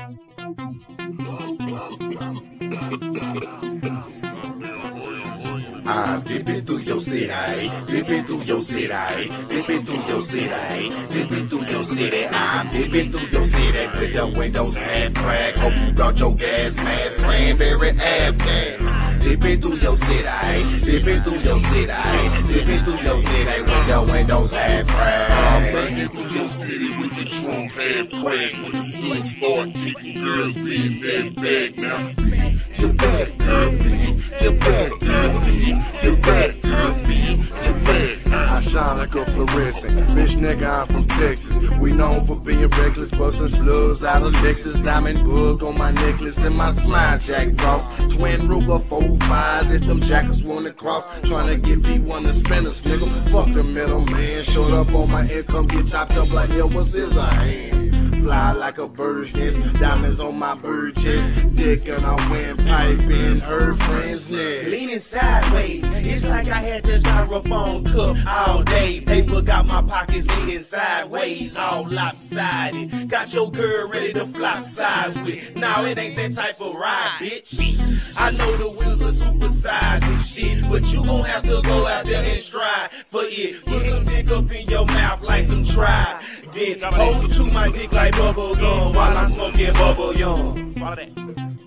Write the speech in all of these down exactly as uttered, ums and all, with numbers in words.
I'm dipping through your city, dipping through your city, dipping through your city, dipping through your city. I'm dipping through your city with the windows half cracked. Hope you brought your gas mask, cranberry Afghan. Dipping through your city, dipping through your city, dipping through your city with the windows half cracked. I'm banging through your city with the trunk half cracked. When the sun start kicking, girls be in that bag now. Get back, girl, be. Get back, girl, be. Get back, girl, be. Get back. I shine like a fluorescent. Bitch nigga, I'm from Texas. We known for being reckless, busting slugs out of Lexus. Diamond bug on my necklace and my smile Jack Frost. Twin Ruger, four fives if them jackets wanna cross. Tryna get P one to spin us, nigga. Fuck the middle man. Showed up on my income, get chopped up like hell. What's his hands? Fly like a bird's nest. Diamonds on my bird chest. Dick and I went pipe in her friend's nest. Leaning sideways, it's like I had this styrofoam cup all day. Paper got my pockets leaning sideways, all lopsided. Got your girl ready to flop sides with. Now it ain't that type of ride, bitch. I know the wheels are supersized and shit, but you gon' have to go out there and strive for it. Put some dick up in your mouth like some try. Then hold to my dick like bubble gum while I'm smoking bubble yum. Follow that.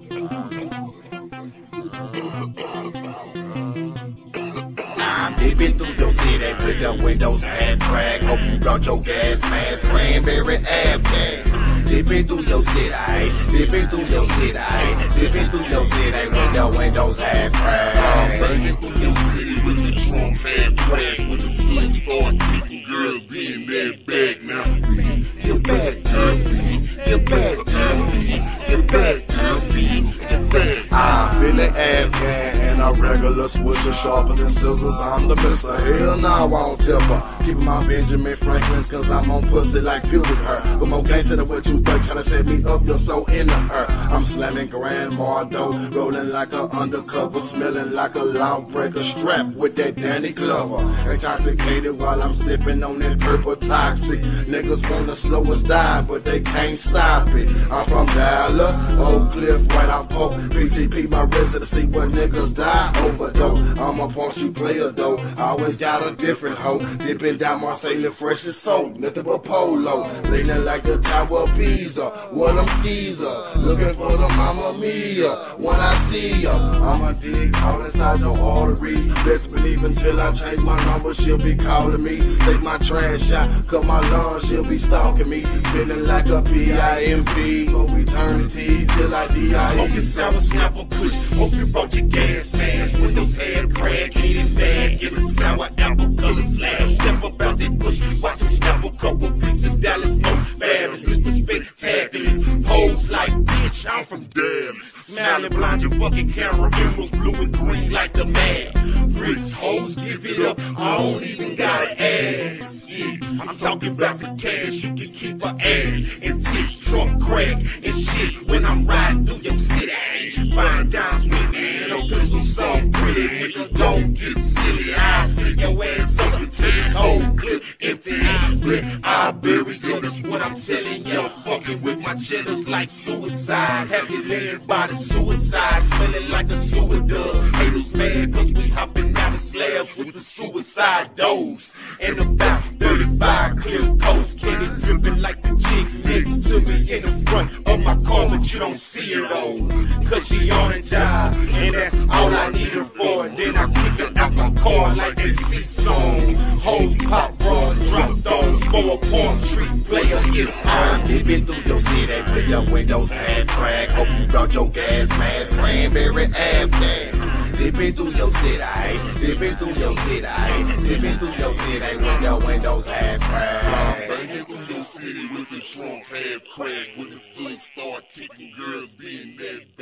I'm dipping through your city with the windows half cracked. Hope you brought your gas mask, cranberry Afghan. Dipping through your city, dipping through your city, dipping through your city with the windows half cracked. I'm banging through your city with the trunk half cracked. When the sun start kicking, girls be in that bag now. Get back, girl, be. Get back, girl, be. Get back, girl, be. Get back. I'm feeling Afghan and a regular swisher sharper than scissors. I'm the mister. Hell no, I won't tip her. Keeping my Benjamin Franklin's cause I'm on pussy like pubic hair. But more gangster than what you think, tryna set me up, you're so into her. I'm slamming Grand Mardo, rolling like a undercover, smelling like a lawbreaker, strapped with that Danny Glover. Intoxicated while I'm sipping on that purple toxic. Niggas wanna slow us down, but they can't stop it. I'm from Dallas, Oak Cliff, right off Pope. P T P, my residency, where niggas die overdose. I'm a punch you player though, I always got a different hoe. Dipping down Marseille, fresh as soap, nothing but polo. Leaning like the Tower of Pisa, what them skis up. Looking for the Mamma Mia, when I see ya. I'ma dig all inside your arteries. Best believe until I change my number, she'll be calling me. Take my trash out, cut my lawn, she'll be stalking me. Feeling like a P I M P for eternity till I D I E. Smoking sour snapper kush. Hope you brought your gas mask. Windows half cracked, eating bad. Get a sour apple color slash. Step up out that bush. Watch them snap a couple pictures. Dallas most fabulous. Mister Spectacular. Pose like bitch, I'm from Dallas. Smiling blind, your fucking camera. Emeralds blue and green like the man. Bricks, hoes, give it up. I don't even gotta ask. Yeah, I'm talking about the cash. You can keep her ass and tips, trunk crack and shit. When I'm riding through your city, find dimes with me. No pistol so pretty, niggas don't get silly. I pick your ass up until this whole clip empty. But I'll bury you, that's what I'm telling you. Fucking with my cheddars like suicide. Have you laying by the suicide, smelling like a sewer dove. Haters mad cause we hopping out of slabs with the suicide dose. And about thirty-five clear coast, candy dripping like the chick next to me in the front of my car, but you don't see her though, cause she on a job, and that's all I need her for. And then I kick her out my car like that C-song. Hoes pop bras, drop thongs for a palm tree player. It's I'm dipping through your city with the windows half cracked. Hope you brought your gas mask, cranberry Afghan. Dipping through your city, dipping through your city, dipping through your city with the windows half cracked. Banging through your city with the trunk half cracked. When the sun start kicking, girls be in that